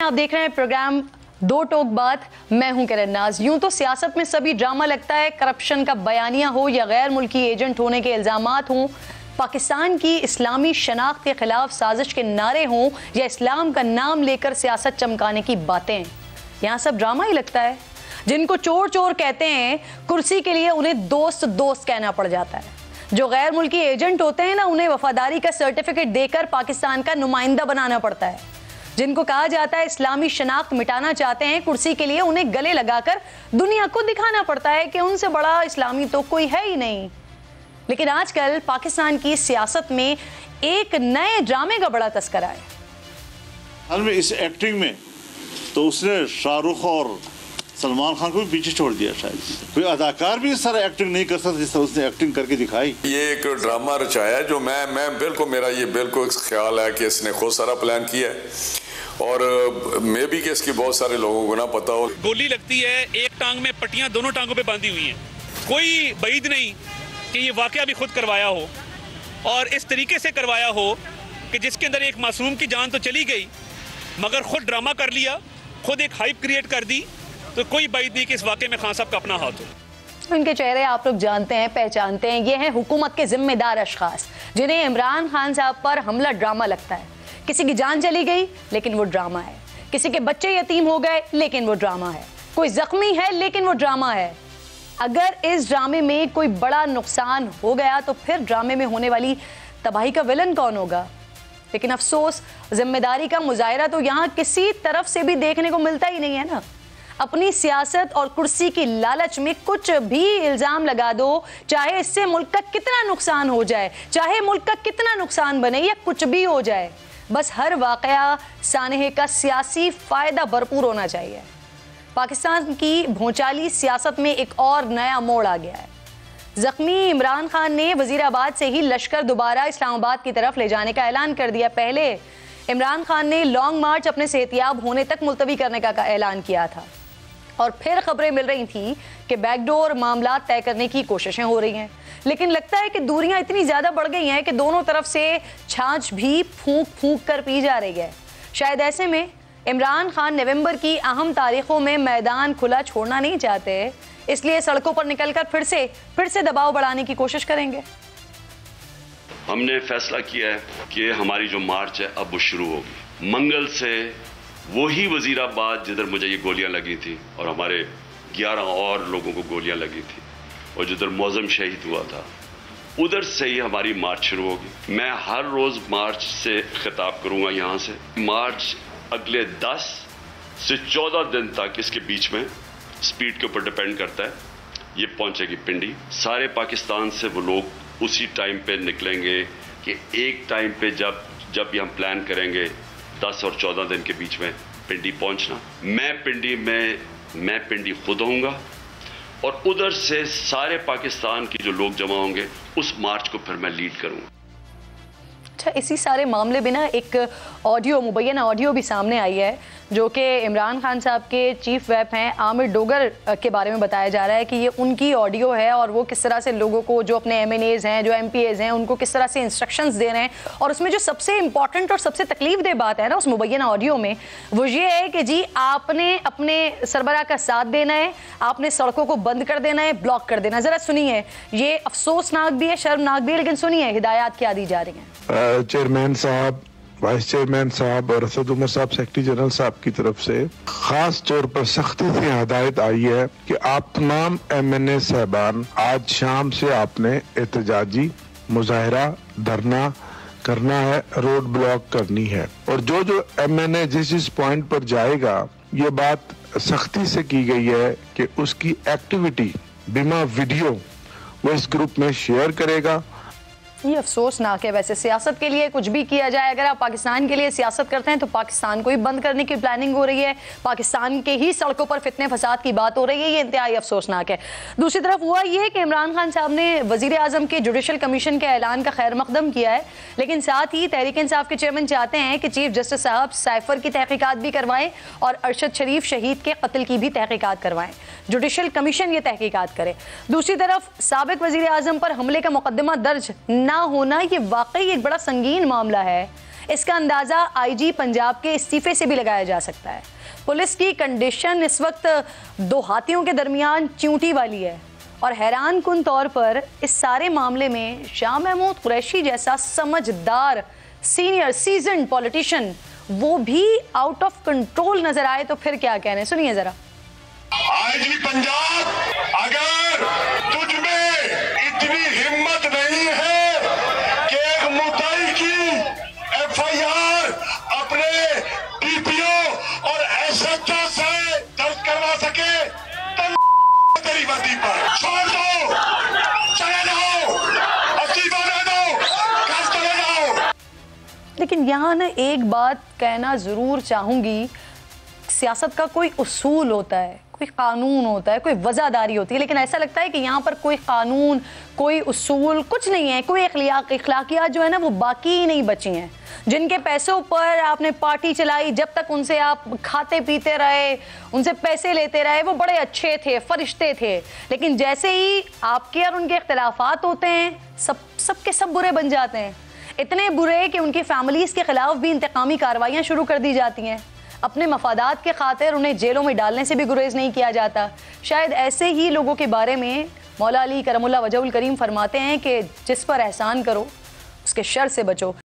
आप देख रहे हैं प्रोग्राम दो टोक बात। मैं हूं किरण नाज। यूं तो सियासत में सभी ड्रामा लगता है, करप्शन का बयानिया हो या गैर मुल्की एजेंट होने के इल्जामात हों, पाकिस्तान की इस्लामी शनाख्त के खिलाफ साजिश के नारे हों या इस्लाम का नाम लेकर सियासत चमकाने की बातें, यहाँ सब ड्रामा ही लगता है। जिनको चोर चोर कहते हैं, कुर्सी के लिए उन्हें दोस्त दोस्त कहना पड़ जाता है। जो गैर मुल्की एजेंट होते हैं ना, उन्हें वफादारी का सर्टिफिकेट देकर पाकिस्तान का नुमाइंदा बनाना पड़ता है। जिनको कहा जाता है इस्लामी शनाख्त मिटाना चाहते हैं, कुर्सी के लिए उन्हें गले लगाकर दुनिया को दिखाना पड़ता है कि उनसे बड़ा इस्लामी तो कोई है ही नहीं। लेकिन आजकल पाकिस्तान की सियासत में एक नए ड्रामे का बड़ा तस्करा है। हाल में इस एक्टिंग में तो उसने शाहरुख और सलमान खान को भी पीछे छोड़ दिया। शायद कोई अदाकार भी इस तरह एक्टिंग नहीं कर सकता जिस तरह उसने एक्टिंग करके दिखाई। ये एक ड्रामा रचाया है जो मैं बिल्कुल, मेरा ये बिल्कुल ख्याल है कि इसने खुद सारा प्लान किया है और मे भी कि इसकी बहुत सारे लोगों को ना पता हो। गोली लगती है, एक टांग में पट्टियां दोनों टांगों पे बांधी हुई हैं। कोई बईद नहीं कि ये वाकया भी खुद करवाया हो और इस तरीके से करवाया हो कि जिसके अंदर एक मासूम की जान तो चली गई मगर खुद ड्रामा कर लिया, खुद एक हाइप क्रिएट कर दी। तो कोई बईद नहीं कि इस वाकये में खान साहब का अपना हाथ हो। इनके चेहरे आप लोग जानते हैं, पहचानते हैं। ये हैं हुकूमत के जिम्मेदार अशखास जिन्हें इमरान खान साहब पर हमला ड्रामा लगता है। किसी की जान चली गई लेकिन वो ड्रामा है, किसी के बच्चे यतीम हो गए लेकिन वो ड्रामा है, कोई जख्मी है लेकिन वो ड्रामा है। अगर इस ड्रामे में कोई बड़ा नुकसान हो गया तो फिर ड्रामे में होने वाली तबाही का विलन कौन होगा? लेकिन अफसोस, जिम्मेदारी का मुजाहिरा तो यहाँ किसी तरफ से भी देखने को मिलता ही नहीं है ना। अपनी सियासत और कुर्सी की लालच में कुछ भी इल्जाम लगा दो, चाहे इससे मुल्क का कितना नुकसान हो जाए, चाहे मुल्क का कितना नुकसान बने या कुछ भी हो जाए, बस हर वाकया सानहे का सियासी फायदा भरपूर होना चाहिए। पाकिस्तान की भोंचाली सियासत में एक और नया मोड़ आ गया है। जख्मी इमरान खान ने वजीराबाद से ही लश्कर दोबारा इस्लामाबाद की तरफ ले जाने का ऐलान कर दिया। पहले इमरान खान ने लॉन्ग मार्च अपने सेहतियाब होने तक मुलतवी करने का ऐलान किया था और फिर खबरें मिल रही थी कि बैकडोर मामला तय करने की कोशिशें हो रही हैं। लेकिन लगता है कि दूरियां इतनी ज़्यादा बढ़ गई हैं कि दोनों तरफ से छाछ भी फूंक फूंक कर पी जा रही है। शायद ऐसे में इमरान खान नवंबर की अहम तारीखों में मैदान खुला छोड़ना नहीं चाहते, इसलिए सड़कों पर निकलकर फिर से दबाव बढ़ाने की कोशिश करेंगे। हमने फैसला किया है कि हमारी जो मार्च है अब वो शुरू होगी। मंगल से वही वजीराबाद जिधर मुझे ये गोलियां लगी थी और हमारे 11 और लोगों को गोलियां लगी थी और जिधर मौजम शहीद हुआ था, उधर से ही हमारी मार्च शुरू होगी। मैं हर रोज़ मार्च से खिताब करूंगा। यहाँ से मार्च अगले 10 से 14 दिन तक, इसके बीच में स्पीड के ऊपर डिपेंड करता है, ये पहुँचेगी पिंडी। सारे पाकिस्तान से वो लोग उसी टाइम पे निकलेंगे कि एक टाइम पे जब भी हम प्लान करेंगे 10 और 14 दिन के बीच में पिंडी पहुंचना। मैं पिंडी खुद होऊंगा और उधर से सारे पाकिस्तान की जो लोग जमा होंगे उस मार्च को फिर मैं लीड करूंगा। अच्छा, इसी सारे मामले में ना एक ऑडियो, मुबैना ऑडियो भी सामने आई है जो कि इमरान खान साहब के चीफ व्हिप हैं आमिर डोगर के बारे में बताया जा रहा है कि ये उनकी ऑडियो है और वो किस तरह से लोगों को, जो अपने MNAs हैं, जो MPAs हैं, उनको किस तरह से इंस्ट्रक्शंस दे रहे हैं। और उसमें जो सबसे इंपॉर्टेंट और सबसे तकलीफदेह बात है ना उस मुबैना ऑडियो में, वो ये है कि जी आपने अपने सरबराह का साथ देना है, आपने सड़कों को बंद कर देना है, ब्लॉक कर देना है। ज़रा सुनिए, ये अफसोसनाक भी है, शर्मनाक भी है, लेकिन सुनिए हिदायत क्या दी जा रही हैं। चेयरमैन साहब, वाइस चेयरमैन साहब और असद उमर साहब सेक्रेटरी जनरल साहब की तरफ से खास तौर पर सख्ती से हदायत आई है कि आप तमाम MNA साहबान आज शाम से आपने एहतजाजी मुजाहिरा, धरना करना है, रोड ब्लॉक करनी है। और जो MNA जिस पॉइंट पर जाएगा, ये बात सख्ती से की गई है कि उसकी एक्टिविटी बिना वीडियो वो इस ग्रुप में शेयर करेगा। ये अफसोसनाक है। वैसे सियासत के लिए कुछ भी किया जाए, अगर आप पाकिस्तान के लिए सियासत करते हैं तो पाकिस्तान को ही बंद करने की प्लानिंग हो रही है, पाकिस्तान के ही सड़कों पर फितने फसाद की बात हो रही है। ये इंतहाई अफसोसनाक है। दूसरी तरफ हुआ ये कि इमरान खान साहब ने वजीर आजम के जुडिशल कमीशन के ऐलान का खैर मकदम किया है, लेकिन साथ ही तहरीक इंसाफ के चेयरमैन चाहते हैं कि चीफ जस्टिस साहब साइफर की तहकीकात भी करवाएं और अरशद शरीफ शहीद के कत्ल की भी तहकीकात करवाएं। जुडिशल कमीशन ये तहकीकात करे। दूसरी तरफ साबिक वजीर आजम पर हमले का मुकदमा दर्ज ना होना, ये वाकई एक बड़ा संगीन मामला है। इसका अंदाज़ा आईजी पंजाब के इस्तीफे से भी लगाया जा सकता है। पुलिस की कंडीशन इस वक्त दो हाथियों के दरमियान च्यूंटी वाली है और हैरान कुन तौर पर इस सारे मामले में शाह महमूद कुरैशी जैसा समझदार सीनियर सीजन्ड पॉलिटिशियन वो भी आउट ऑफ कंट्रोल नजर आए तो फिर क्या कहने, सुनिए जरा। आईजी पंजाब, अगर तुझ में इतनी हिम्मत नहीं है कि एक मुद्दाई की एफआईआर अपने डीपीओ और एसएचओ से दर्ज करवा सके तो तेरी वर्दी पर छोड़ दो, चले जाओ, अस्तीफा दे दो, घर चले जाओ। लेकिन यहाँ ना एक बात कहना ज़रूर चाहूँगी, सियासत का कोई उसूल होता है, कोई कानून होता है, कोई वज़ादारी होती है, लेकिन ऐसा लगता है कि यहाँ पर कोई कानून, कोई उसूल कुछ नहीं है। कोई अखलाकियात जो है ना वो बाकी ही नहीं बची हैं। जिनके पैसों पर आपने पार्टी चलाई, जब तक उनसे आप खाते पीते रहे, उनसे पैसे लेते रहे, वो बड़े अच्छे थे, फरिश्ते थे। लेकिन जैसे ही आपके और उनके इख्तिलाफात होते हैं, सब के सब बुरे बन जाते हैं। इतने बुरे कि उनकी फैमिलीज़ के ख़िलाफ़ भी इंतकामी कार्रवाइयाँ शुरू कर दी जाती हैं। अपने मफादात के खातिर उन्हें जेलों में डालने से भी गुरेज नहीं किया जाता। शायद ऐसे ही लोगों के बारे में मौला अली करमुल्लाह वजहुल करीम फरमाते हैं कि जिस पर एहसान करो उसके शर से बचो।